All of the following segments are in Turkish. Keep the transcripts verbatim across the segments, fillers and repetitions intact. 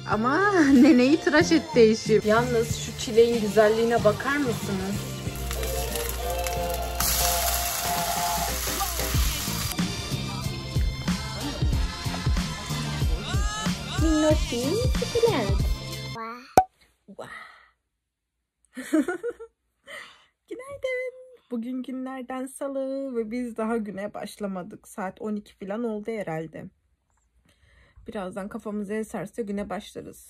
Ama neneyi tıraş etti eşim. Yalnız şu çileğin güzelliğine bakar mısınız? Minnoşin sukulent. Günaydın. Bugün günlerden salı ve biz daha güne başlamadık. Saat on iki falan oldu herhalde. Birazdan kafamızı eserse güne başlarız.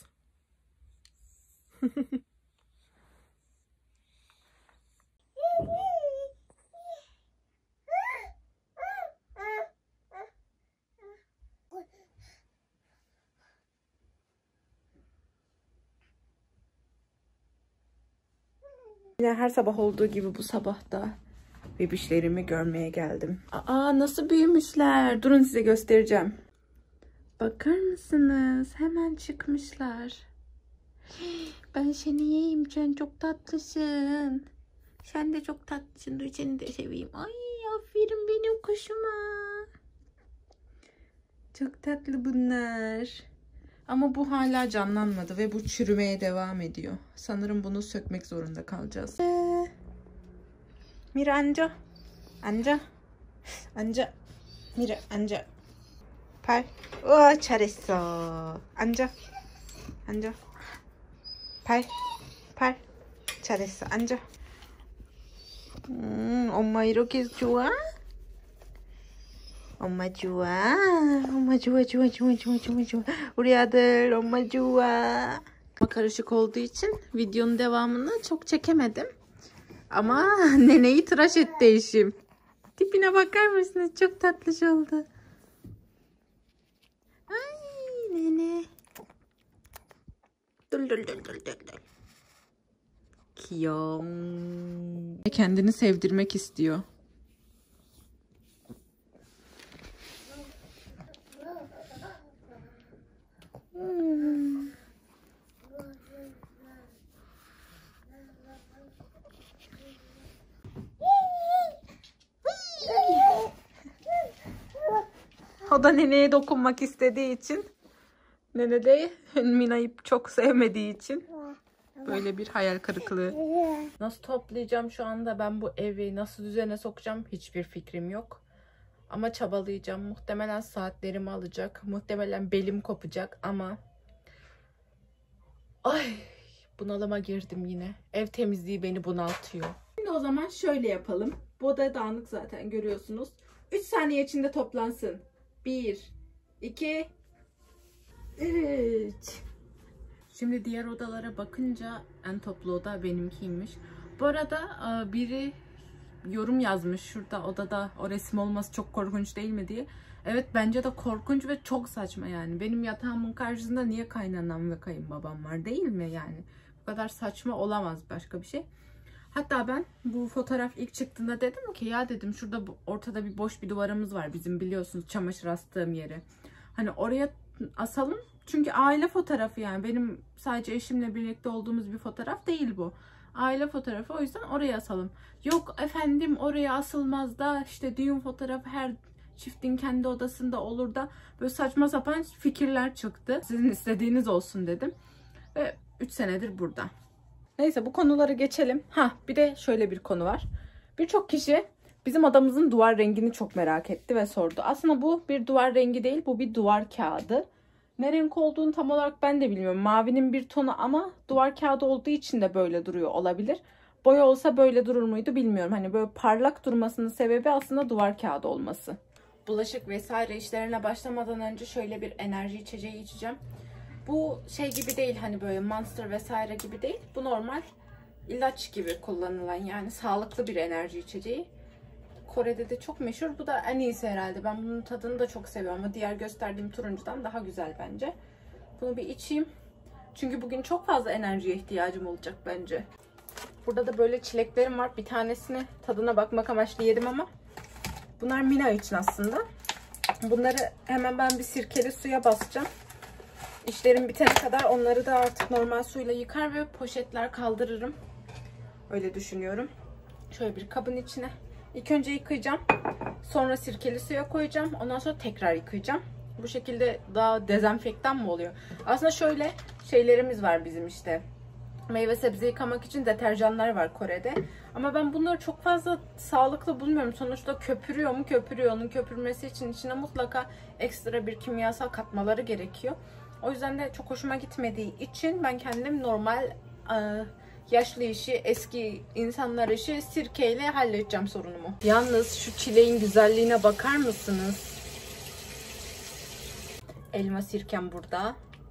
Yine her sabah olduğu gibi bu sabah da bebişlerimi görmeye geldim. Aa, nasıl büyümüşler. Durun size göstereceğim. Bakar mısınız? Hemen çıkmışlar. Ben seni yiyeyim. Sen çok tatlısın. Sen de çok tatlısın. Dur seni de seveyim. Ay, aferin benim kuşuma. Çok tatlı bunlar. Ama bu hala canlanmadı ve bu çürümeye devam ediyor. Sanırım bunu sökmek zorunda kalacağız. Ee, Mira anca. Anca. Anca. Mira anca. 팔. 우와 잘했어. 앉아. 앉아. 팔. 팔. 잘했어. 앉아. 음, 엄마 이렇게 좋아? 엄마 좋아. 엄마 좋아 좋아 좋아 좋아 좋아 좋아. 우리 아들 엄마 좋아. Karışık olduğu için videonun devamını çok çekemedim. Ama neneyi tıraş etti eşim. Tipine bakar mısınız? Çok tatlış oldu. Ay nene. Dul dul dul dul dul. Kiyom. Kendini sevdirmek istiyor. Hmm. O da neneye dokunmak istediği için, nene de Mina'yı çok sevmediği için böyle bir hayal kırıklığı. Nasıl toplayacağım şu anda ben bu evi, nasıl düzene sokacağım hiçbir fikrim yok. Ama çabalayacağım. Muhtemelen saatlerimi alacak. Muhtemelen belim kopacak ama ay, bunalıma girdim yine. Ev temizliği beni bunaltıyor. Şimdi o zaman şöyle yapalım. Bu oda dağınık zaten görüyorsunuz. üç saniye içinde toplansın. bir, iki, üç. Şimdi diğer odalara bakınca en toplu oda benimkiymiş. Bu arada biri yorum yazmış şurada odada o resim olması çok korkunç değil mi diye. Evet, bence de korkunç ve çok saçma yani. Benim yatağımın karşısında niye kaynanam ve kayınbabam var değil mi yani? Bu kadar saçma olamaz başka bir şey. Hatta ben bu fotoğraf ilk çıktığında dedim ki ya dedim şurada ortada bir boş bir duvarımız var bizim, biliyorsunuz, çamaşır astığım yeri. Hani oraya asalım çünkü aile fotoğrafı yani, benim sadece eşimle birlikte olduğumuz bir fotoğraf değil bu. Aile fotoğrafı, o yüzden oraya asalım. Yok efendim oraya asılmaz da işte düğün fotoğrafı her çiftin kendi odasında olur da, böyle saçma sapan fikirler çıktı. Sizin istediğiniz olsun dedim ve üç senedir burada. Neyse bu konuları geçelim. Ha, bir de şöyle bir konu var. Birçok kişi bizim odamızın duvar rengini çok merak etti ve sordu. Aslında bu bir duvar rengi değil, bu bir duvar kağıdı. Ne renk olduğunu tam olarak ben de bilmiyorum. Mavinin bir tonu ama duvar kağıdı olduğu için de böyle duruyor olabilir. Boya olsa böyle durur muydu bilmiyorum. Hani böyle parlak durmasının sebebi aslında duvar kağıdı olması. Bulaşık vesaire işlerine başlamadan önce şöyle bir enerji içeceği içeceğim. Bu şey gibi değil, hani böyle Monster vesaire gibi değil. Bu normal ilaç gibi kullanılan, yani sağlıklı bir enerji içeceği. Kore'de de çok meşhur. Bu da en iyisi herhalde. Ben bunun tadını da çok seviyorum ama diğer gösterdiğim turuncudan daha güzel bence. Bunu bir içeyim. Çünkü bugün çok fazla enerjiye ihtiyacım olacak bence. Burada da böyle çileklerim var. Bir tanesini tadına bakmak amaçlı yedim ama bunlar Mina için aslında. Bunları hemen ben bir sirkeli suya basacağım. İşlerim bitene kadar onları da artık normal suyla yıkar ve poşetler kaldırırım. Öyle düşünüyorum. Şöyle bir kabın içine. İlk önce yıkayacağım. Sonra sirkeli suya koyacağım. Ondan sonra tekrar yıkayacağım. Bu şekilde daha dezenfektan mı oluyor? Aslında şöyle şeylerimiz var bizim işte. Meyve sebze yıkamak için deterjanlar var Kore'de. Ama ben bunları çok fazla sağlıklı bulmuyorum. Sonuçta köpürüyor mu? Köpürüyor. Onun köpürmesi için içine mutlaka ekstra bir kimyasal katmaları gerekiyor. O yüzden de çok hoşuma gitmediği için ben kendim normal e, yaşlı işi, eski insanlar işi sirkeyle halledeceğim sorunumu. Yalnız şu çileğin güzelliğine bakar mısınız? Elma sirkem burada.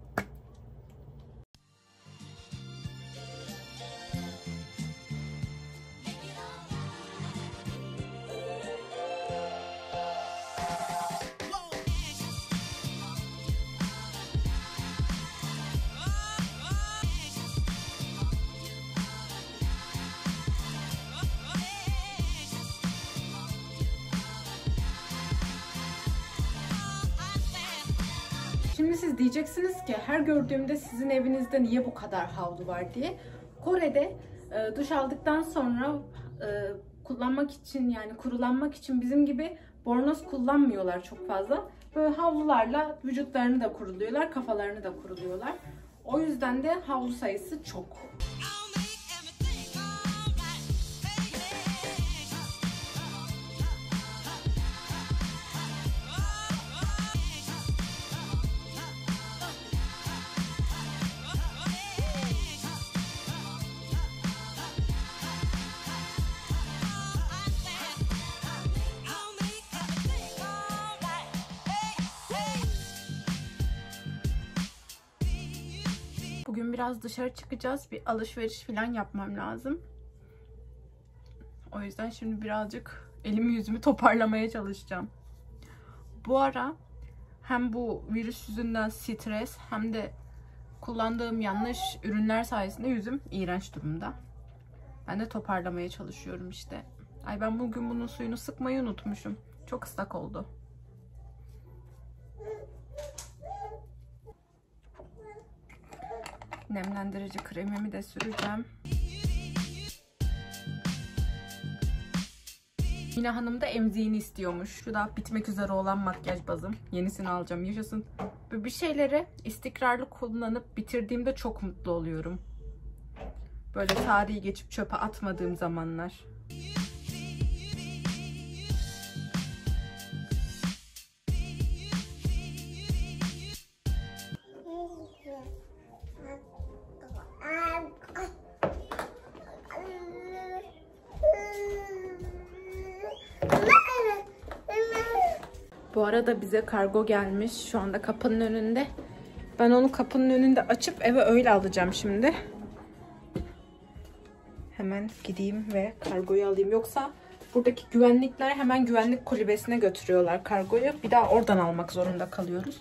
Şimdi siz diyeceksiniz ki her gördüğümde sizin evinizde niye bu kadar havlu var diye. Kore'de e, duş aldıktan sonra e, kullanmak için, yani kurulanmak için bizim gibi bornoz kullanmıyorlar çok fazla. Böyle havlularla vücutlarını da kuruluyorlar, kafalarını da kuruluyorlar. O yüzden de havlu sayısı çok. Bugün biraz dışarı çıkacağız. Bir alışveriş falan yapmam lazım. O yüzden şimdi birazcık elimi yüzümü toparlamaya çalışacağım. Bu ara hem bu virüs yüzünden stres hem de kullandığım yanlış ürünler sayesinde yüzüm iğrenç durumda. Ben de toparlamaya çalışıyorum işte. Ay ben bugün bunun suyunu sıkmayı unutmuşum. Çok ıslak oldu. Nemlendirici kremimi de süreceğim. Mina Hanım da emziğini istiyormuş. Şu da bitmek üzere olan makyaj bazım. Yenisini alacağım. Yaşasın. Bir şeyleri istikrarlı kullanıp bitirdiğimde çok mutlu oluyorum. Böyle tarihi geçip çöpe atmadığım zamanlar. Bu arada bize kargo gelmiş. Şu anda kapının önünde. Ben onu kapının önünde açıp eve öyle alacağım şimdi. Hemen gideyim ve kargoyu alayım. Yoksa buradaki güvenlikler hemen güvenlik kulübesine götürüyorlar kargoyu. Bir daha oradan almak zorunda kalıyoruz.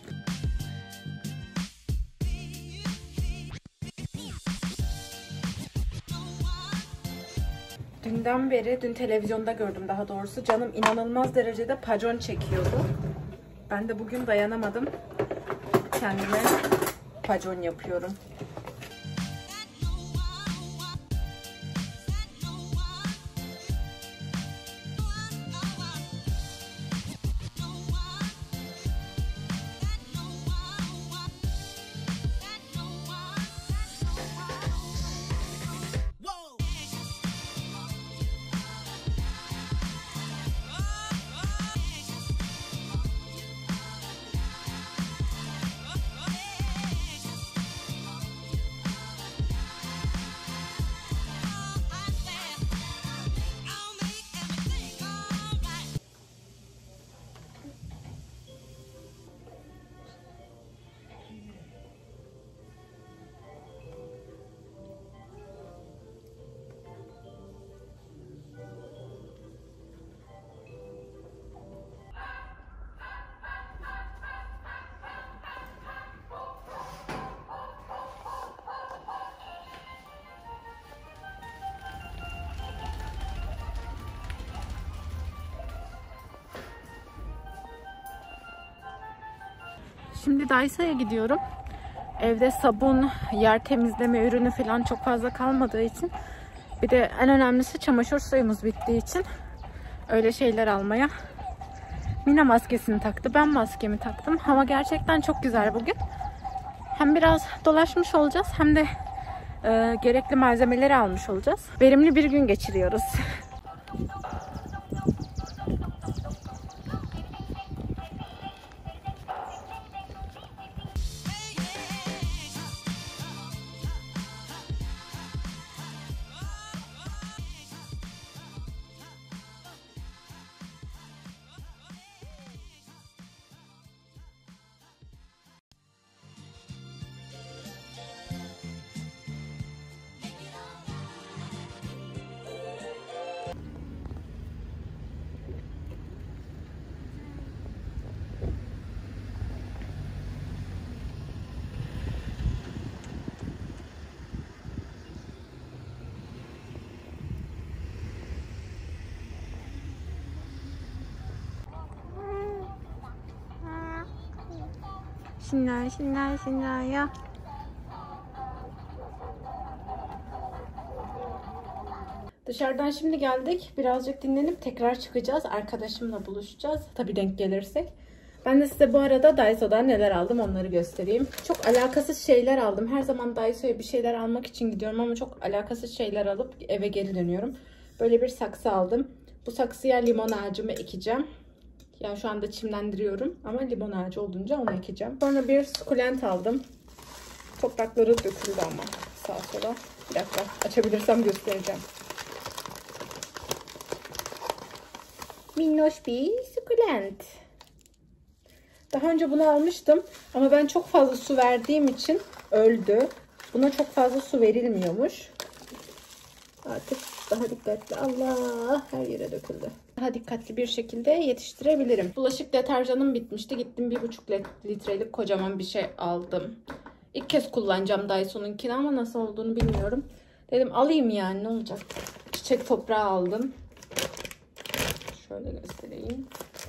Dünden beri, dün televizyonda gördüm daha doğrusu. Canım inanılmaz derecede pacon çekiyordu. Ben de bugün dayanamadım. Kendime pacon yapıyorum. Şimdi Dysa'ya gidiyorum. Evde sabun, yer temizleme ürünü falan çok fazla kalmadığı için, bir de en önemlisi çamaşır suyumuz bittiği için öyle şeyler almaya Mina maskesini taktı. Ben maskemi taktım. Hava gerçekten çok güzel bugün. Hem biraz dolaşmış olacağız hem de e, gerekli malzemeleri almış olacağız. Verimli bir gün geçiriyoruz. 신나요, 신나요, 신나요. Dışarıdan şimdi geldik. Birazcık dinlenip tekrar çıkacağız. Arkadaşımla buluşacağız. Tabii denk gelirsek. Ben de size bu arada Daiso'dan neler aldım onları göstereyim. Çok alakasız şeyler aldım. Her zaman Daiso'ya bir şeyler almak için gidiyorum ama çok alakasız şeyler alıp eve geri dönüyorum. Böyle bir saksı aldım. Bu saksıya limon ağacımı ekeceğim. Yani şu anda çimlendiriyorum ama limon ağacı olunca onu ekeceğim. Sonra bir sukulent aldım. Toprakları döküldü ama sağa sola. Bir dakika açabilirsem göstereceğim. Minnoş bir sukulent. Daha önce bunu almıştım ama ben çok fazla su verdiğim için öldü. Buna çok fazla su verilmiyormuş. Artık daha dikkatli. Allah, her yere döküldü. Daha dikkatli bir şekilde yetiştirebilirim. Bulaşık deterjanım bitmişti. Gittim bir buçuk litrelik kocaman bir şey aldım. İlk kez kullanacağım Daiso'nunkini ama nasıl olduğunu bilmiyorum. Dedim alayım yani, ne olacak. Çiçek toprağı aldım. Şöyle göstereyim.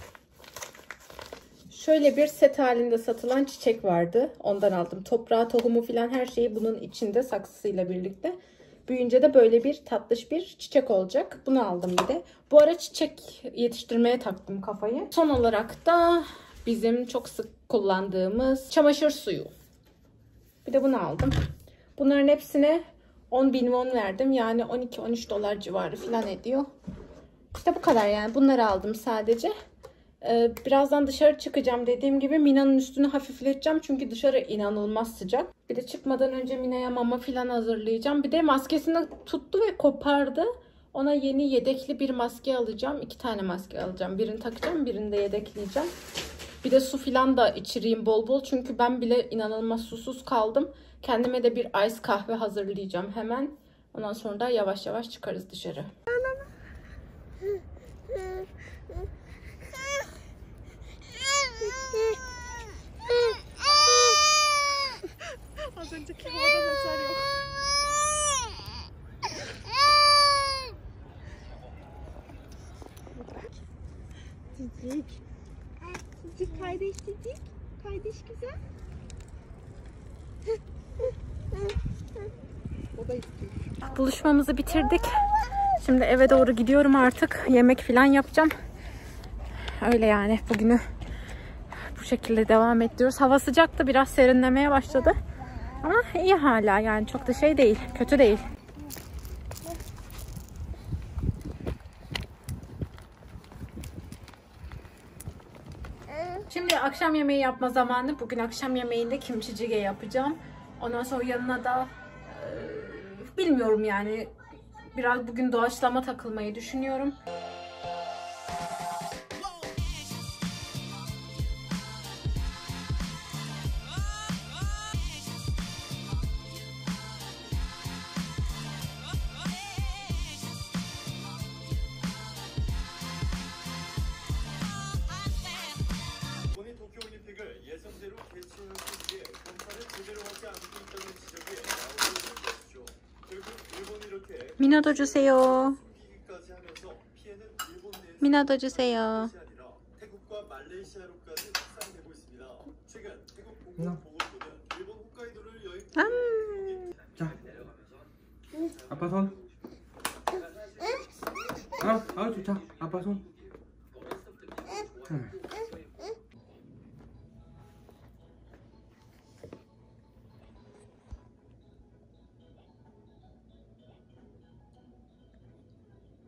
Şöyle bir set halinde satılan çiçek vardı. Ondan aldım. Toprağı, tohumu falan her şeyi bunun içinde saksısıyla birlikte. Büyüyünce de böyle bir tatlış bir çiçek olacak. Bunu aldım bir de. Bu ara çiçek yetiştirmeye taktım kafayı. Son olarak da bizim çok sık kullandığımız çamaşır suyu. Bir de bunu aldım. Bunların hepsine on bin won verdim. Yani on iki on üç dolar civarı falan ediyor. İşte bu kadar yani. Bunları aldım sadece. Ee, birazdan dışarı çıkacağım. Dediğim gibi Mina'nın üstünü hafifleteceğim. Çünkü dışarı inanılmaz sıcak. Bir de çıkmadan önce Mina'ya mama falan hazırlayacağım. Bir de maskesini tuttu ve kopardı. Ona yeni yedekli bir maske alacağım. İki tane maske alacağım. Birini takacağım, birini de yedekleyeceğim. Bir de su falan da içireyim bol bol. Çünkü ben bile inanılmaz susuz kaldım. Kendime de bir ice kahve hazırlayacağım hemen. Ondan sonra da yavaş yavaş çıkarız dışarı. Az önceki havadan eser yok. Cicik. Cicik kardeş cicik. Kardeş güzel. O da istiyor. Buluşmamızı bitirdik. Şimdi eve doğru gidiyorum artık. Yemek falan yapacağım. Öyle yani bugünü bu şekilde devam ediyoruz. Hava sıcaktı, biraz serinlemeye başladı. Ama iyi hala, yani çok da şey değil, kötü değil. Şimdi akşam yemeği yapma zamanı. Bugün akşam yemeğinde kimchi jjigae yapacağım. Ondan sonra yanına da e, bilmiyorum yani biraz bugün doğaçlama takılmayı düşünüyorum. 미나도 주세요. 미나도 주세요. 음. 자, 아빠 손. 아, 아 좋다. 아빠 손. 응.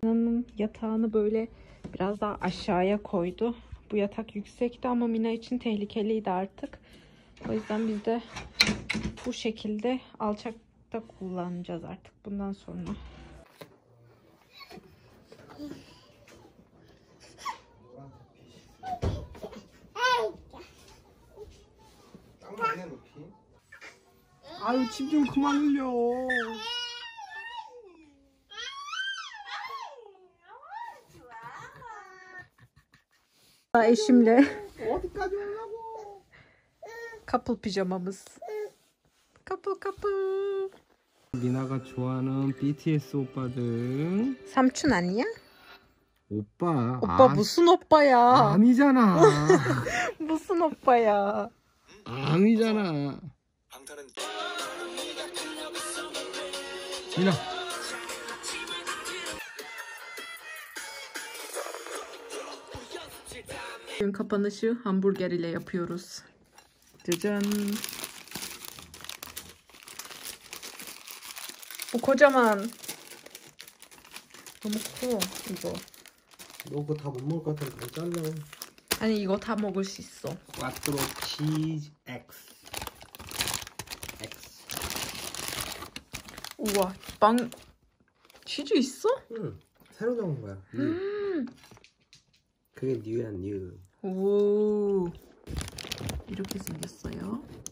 Mina'nın yatağını böyle biraz daha aşağıya koydu. Bu yatak yüksekti ama Mina için tehlikeliydi artık. O yüzden biz de bu şekilde alçakta kullanacağız artık bundan sonra. 아유 침 좀 그만 흘려. Eşimle 어디까지 오려고? couple pijamamız. Couple couple. 미나가 좋아하는 비티에스 오빠들. 삼촌 아니야? 오빠. 오빠 아, 무슨 오빠야? 아니잖아. 무슨 오빠야? 아니잖아. 미나. Gün kapanışı hamburger ile yapıyoruz. Cacan. Bu kocaman. 너무 커 이거. 너 그거 다 못 먹을 것 같으니까 잘라. 아니 이거 다 먹을 수 있어. 꽈트로 치즈 X. X. 우와 빵 치즈 있어? 응. 새로 나온 거야. 뉴. 음. 그게 뉴야 뉴. 오 이렇게 생겼어요.